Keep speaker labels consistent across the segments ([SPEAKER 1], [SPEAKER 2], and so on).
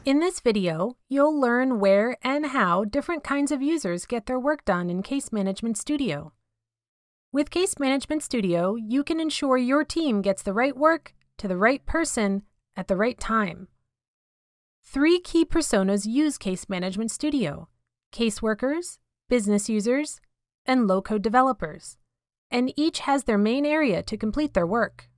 [SPEAKER 1] In this video, you'll learn where and how different kinds of users get their work done in Case Management Studio. With Case Management Studio, you can ensure your team gets the right work to the right person at the right time. 3 key personas use Case Management Studio: caseworkers, business users, and low-code developers, and each has their main area to complete their work.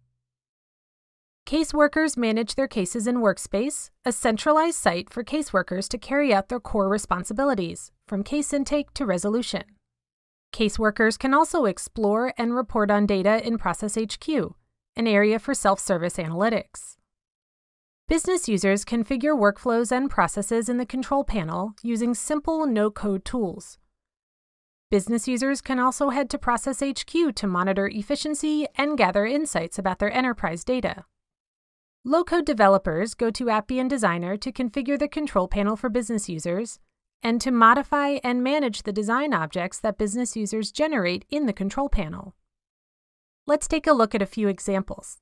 [SPEAKER 1] Caseworkers manage their cases in Workspace, a centralized site for caseworkers to carry out their core responsibilities, from case intake to resolution. Caseworkers can also explore and report on data in Process HQ, an area for self-service analytics. Business users configure workflows and processes in the control panel using simple no-code tools. Business users can also head to Process HQ to monitor efficiency and gather insights about their enterprise data. Low-code developers go to Appian Designer to configure the control panel for business users and to modify and manage the design objects that business users generate in the control panel. Let's take a look at a few examples.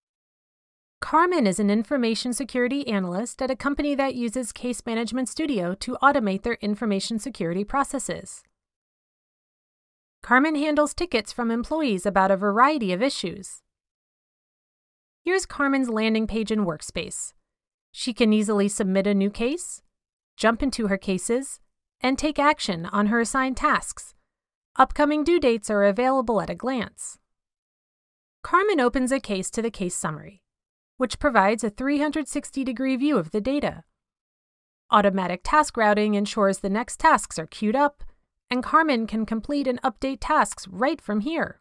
[SPEAKER 1] Carmen is an information security analyst at a company that uses Case Management Studio to automate their information security processes. Carmen handles tickets from employees about a variety of issues. Here's Carmen's landing page in Workspace. She can easily submit a new case, jump into her cases, and take action on her assigned tasks. Upcoming due dates are available at a glance. Carmen opens a case to the case summary, which provides a 360-degree view of the data. Automatic task routing ensures the next tasks are queued up, and Carmen can complete and update tasks right from here.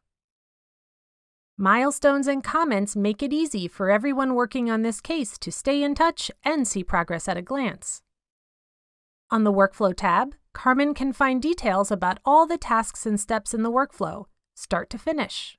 [SPEAKER 1] Milestones and comments make it easy for everyone working on this case to stay in touch and see progress at a glance. On the Workflow tab, Carmen can find details about all the tasks and steps in the workflow, start to finish.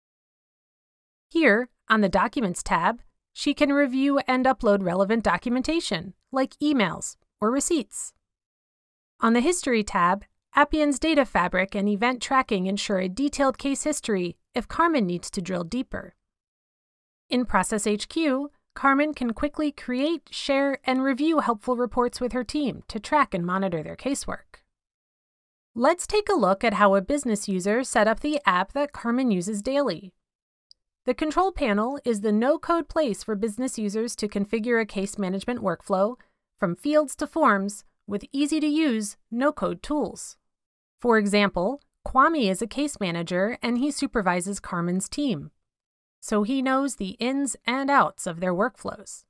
[SPEAKER 1] Here, on the Documents tab, she can review and upload relevant documentation, like emails or receipts. On the History tab, Appian's data fabric and event tracking ensure a detailed case history if Carmen needs to drill deeper. In Process HQ, Carmen can quickly create, share, and review helpful reports with her team to track and monitor their casework. Let's take a look at how a business user set up the app that Carmen uses daily. The control panel is the no-code place for business users to configure a case management workflow, from fields to forms, with easy-to-use, no-code tools. For example, Kwame is a case manager and he supervises Carmen's team, so he knows the ins and outs of their workflows.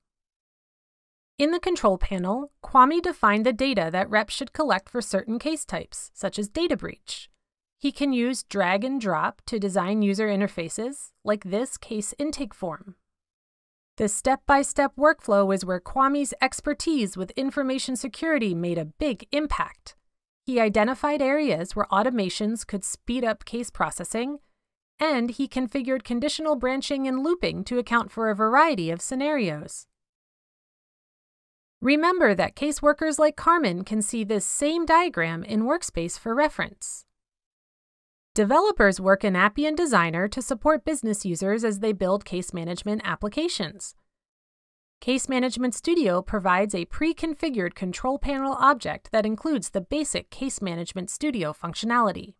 [SPEAKER 1] In the control panel, Kwame defined the data that reps should collect for certain case types, such as data breach. He can use drag and drop to design user interfaces, like this case intake form. This step-by-step workflow is where Kwame's expertise with information security made a big impact. He identified areas where automations could speed up case processing, and he configured conditional branching and looping to account for a variety of scenarios. Remember that caseworkers like Carmen can see this same diagram in Workspace for reference. Developers work in Appian Designer to support business users as they build case management applications. Case Management Studio provides a pre-configured control panel object that includes the basic Case Management Studio functionality.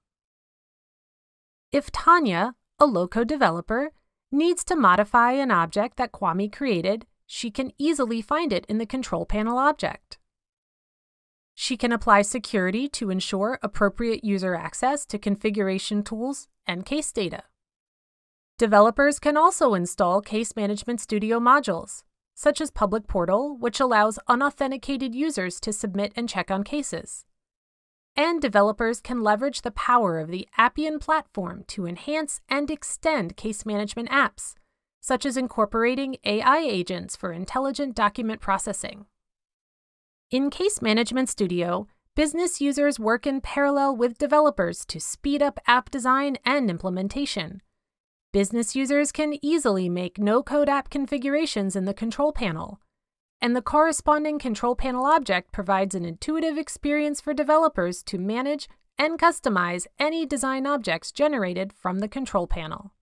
[SPEAKER 1] If Tanya, a low-code developer, needs to modify an object that Kwame created, she can easily find it in the control panel object. She can apply security to ensure appropriate user access to configuration tools and case data. Developers can also install Case Management Studio modules, such as Public Portal, which allows unauthenticated users to submit and check on cases. And developers can leverage the power of the Appian platform to enhance and extend case management apps, such as incorporating AI agents for intelligent document processing. In Case Management Studio, business users work in parallel with developers to speed up app design and implementation. Business users can easily make no-code app configurations in the control panel, and the corresponding control panel object provides an intuitive experience for developers to manage and customize any design objects generated from the control panel.